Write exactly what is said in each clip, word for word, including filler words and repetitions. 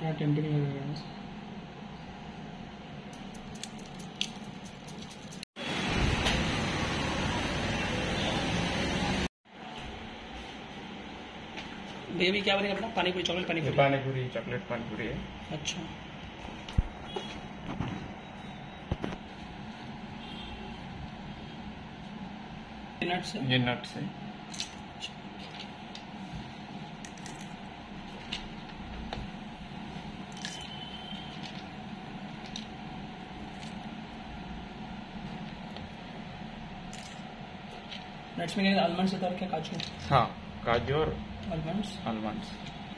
क्या टेम्पटिंग लग रहा है। भैया भी क्या बनेगा अपना? पानी पूरी, चॉकलेट पानी पूरी। पानी पूरी, चॉकलेट पानी पूरी है। अच्छा, नट्स है? ये नट्स है। नट्स में क्या आलमंड्स होता है क्या? काजू? हाँ, काजू और आलमंड्स। आलमंड्स।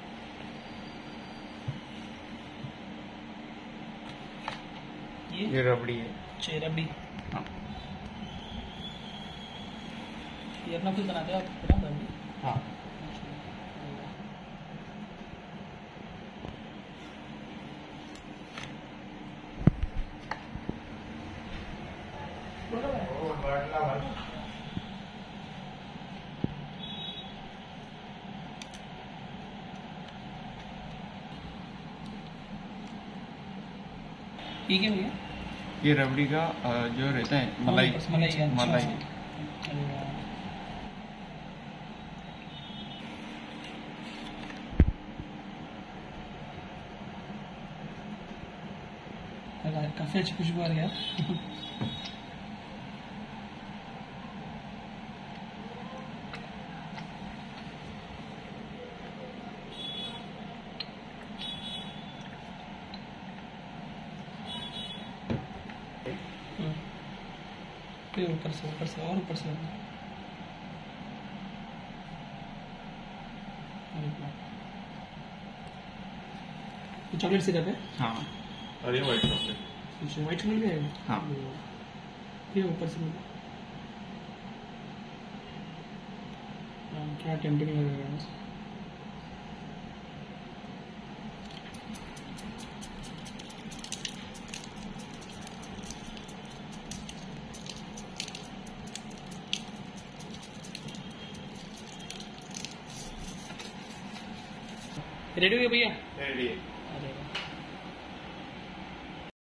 ये ये रबड़ी है। अच्छा, रबड़ी। हाँ, ये अपना खुद बनाते हो आप? बना रबड़ी? हाँ। ठीक है भैया। ये रबड़ी का जो रहता है मलाई मलाई मलाई। काफी अच्छी खुशबू आ रही है। फिर ऊपर से ऊपर से और ऊपर से चॉकलेट सिरप है। हाँ, और ये व्हाइट चॉकलेट। अच्छा, व्हाइट चॉकलेट भी है। हाँ, फिर ऊपर से क्या टेम्पटिंग लग रहा है। रेडी हो गया भैया? रेडी है।